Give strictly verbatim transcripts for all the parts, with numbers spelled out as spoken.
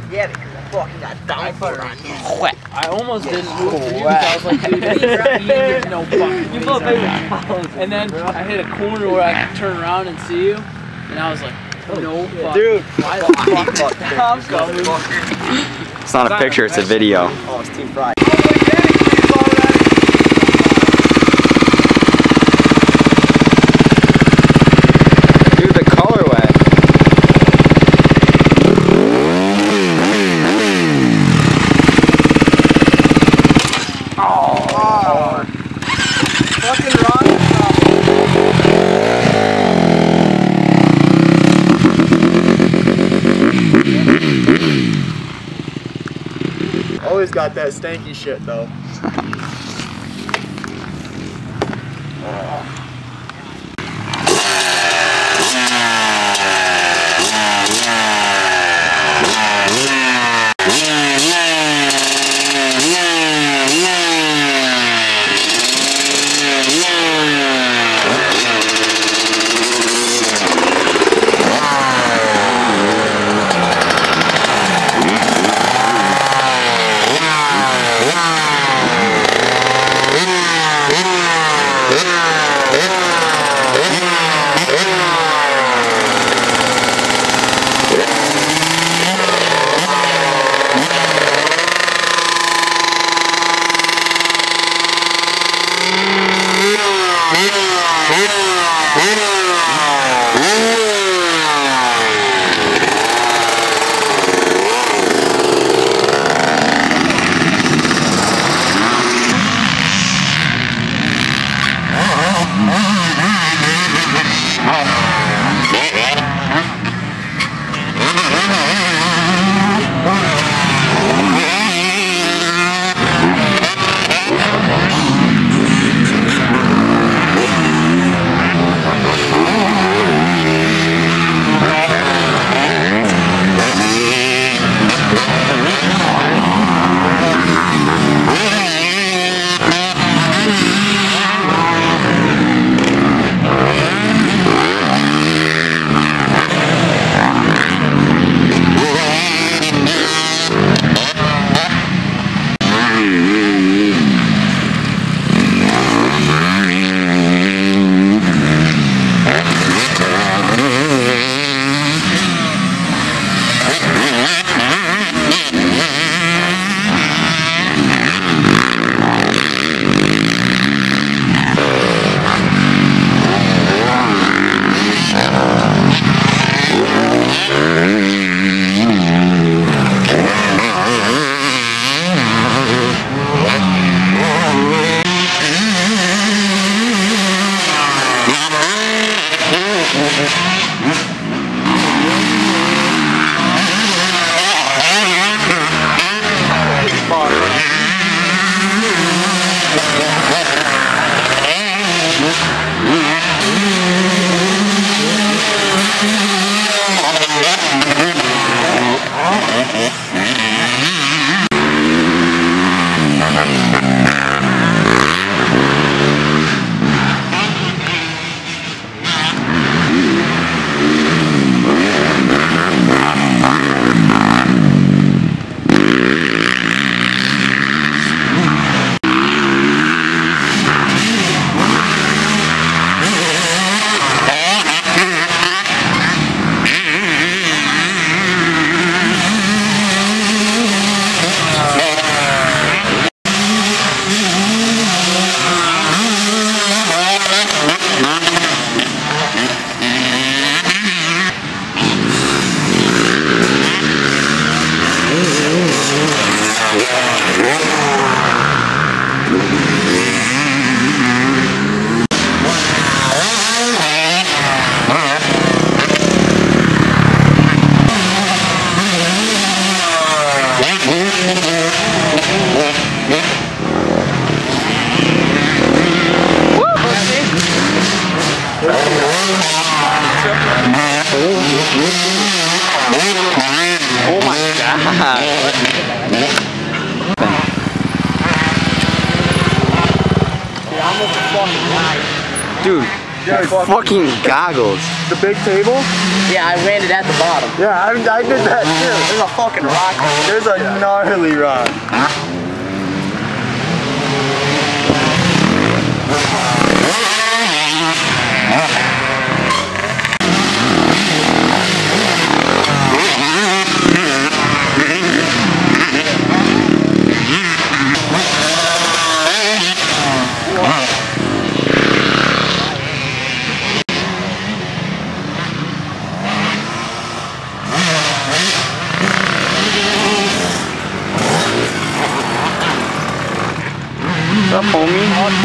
Yeah, because I fucking got downput on you. I almost didn't move for you because I was like, dude, there's no fucking You both made And then I hit a corner where I could turn around and see you, and I was like, no fuck. Dude, why the fuck? I'm coming. It's not a picture, it's a video. Oh, it's Team Pride. Dude, the colorway. Oh. Fucking wrong. Always got that stanky shit though. Oh my god. Dude, Yeah, Fucking goggles. the big table? Yeah, I landed at the bottom. Yeah, I, I did that too. There's a fucking rock. There's a gnarly rock. What's up, homie?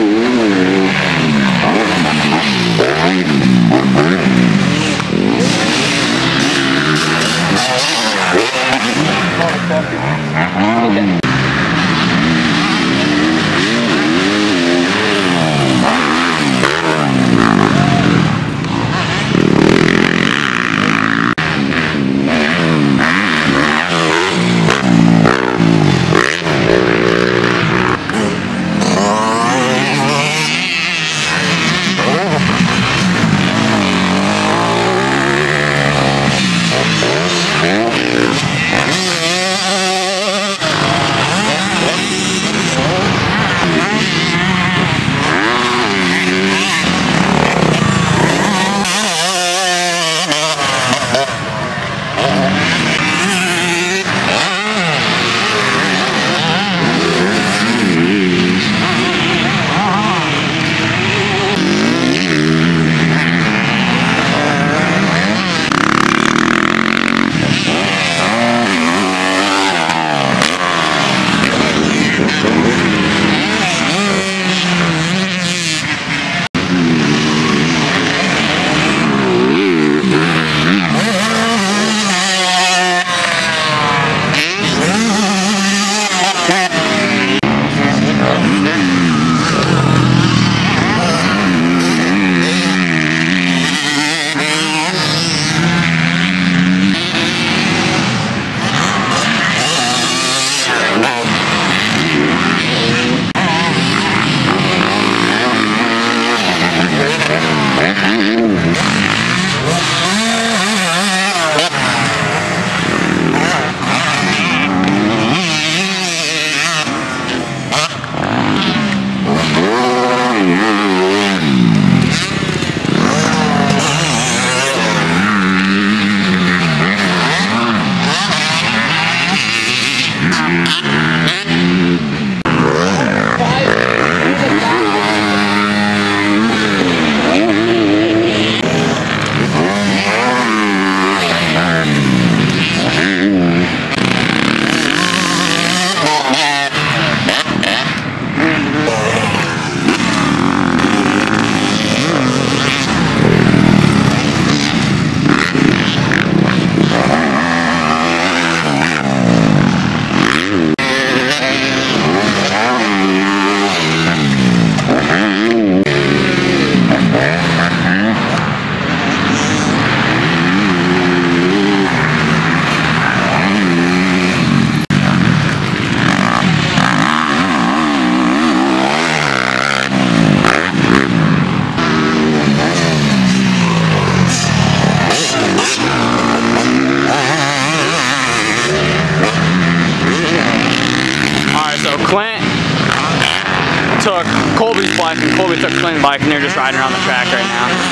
took Colby's bike and Colby took Clint's bike, and they're just riding around the track right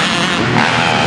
now.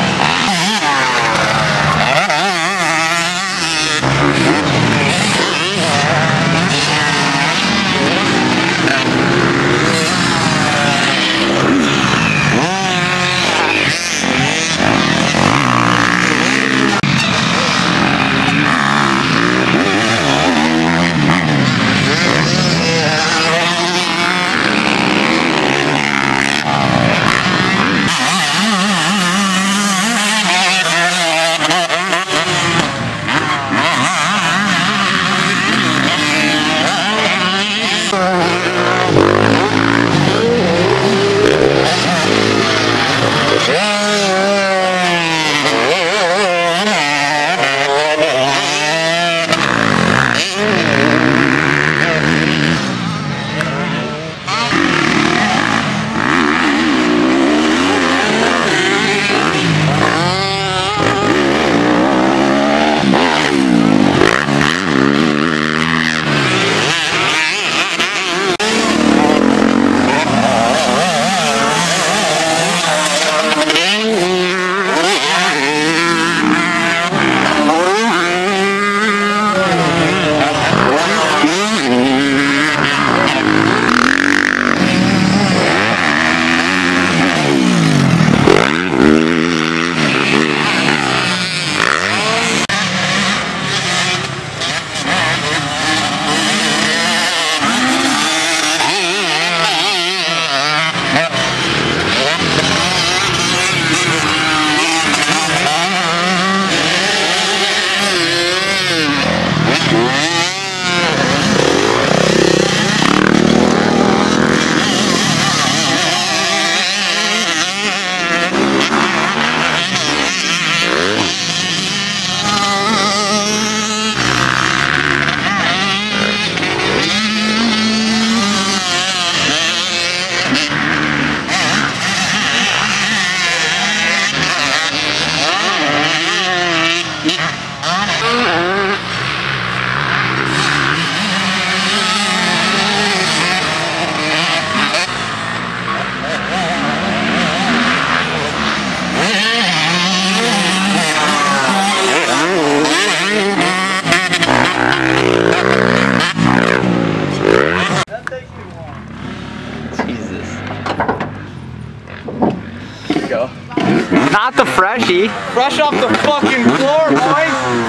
Not the freshie. Fresh off the fucking floor, boys.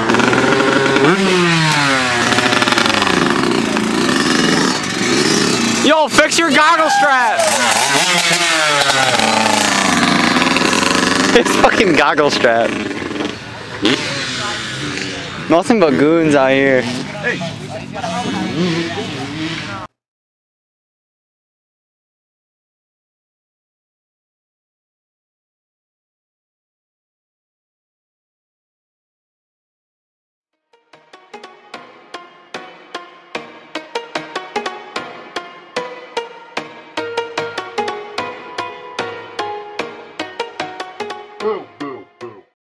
Yo, fix your goggle strap. It's fucking goggle strap. Nothing but goons out here. Hey.